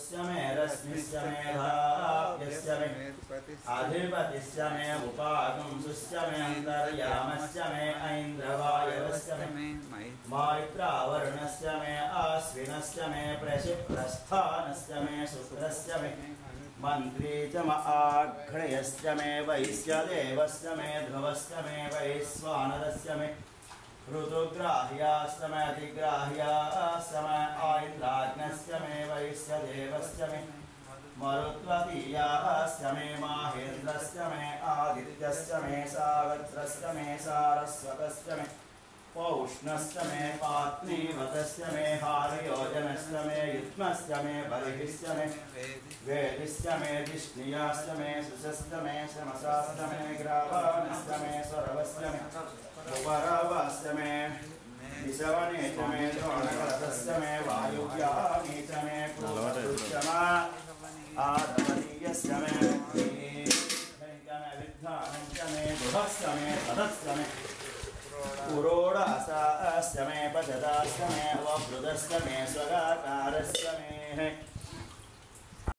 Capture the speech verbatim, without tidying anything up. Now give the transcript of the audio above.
वायुस्य मे रश्मिस्य मे धाप्यस्य मे अधिपतिस्य मे उपागुंसुस्य मे अन्तर्यामस्य मे ऐन्द्रवायवस्य मे मैत्रावर्णस्य मे आश्विनस्य मे प्रशिप्रस्थानस्य मे शुक्रस्य मे मन्त्री च आघ्रयस्य मे वैश्यदेवस्य मे ध्रुवस्य मे वैश्वानरस्य मे ऋतुग्राह्यास्य मे अधिग्राह्यास्य मे ऐन्द्राग्नस्य मे वैश्यदेवस्य मे मरुत्वतीयास्य मे माहेन्द्रस्य मे आदित्यस्य मे सावित्रस्य मे सारस्वतस्य मे पौष्णस्य मे पात्नीवतस्य मे हारयोजनस्य मे युष्मस्य मे बर्हिस्य मे वेदिस्य मे दिष्णियास्य मे सुषस्य मे शमसास्य मे ग्रावाणस्य मे स्वरवस्य मे उपरवस्य मे विषवने च मे द्रोणकलशस्य मे वायुव्यानि च मे पूर्वपुष्यमा आधवनीयस्य मे विद्धानं च मे बुधस्य मे तदस्य मे पुरोडास्य मे पचदास्य मे अवभृतस्य मे स्वगाकारस्य मे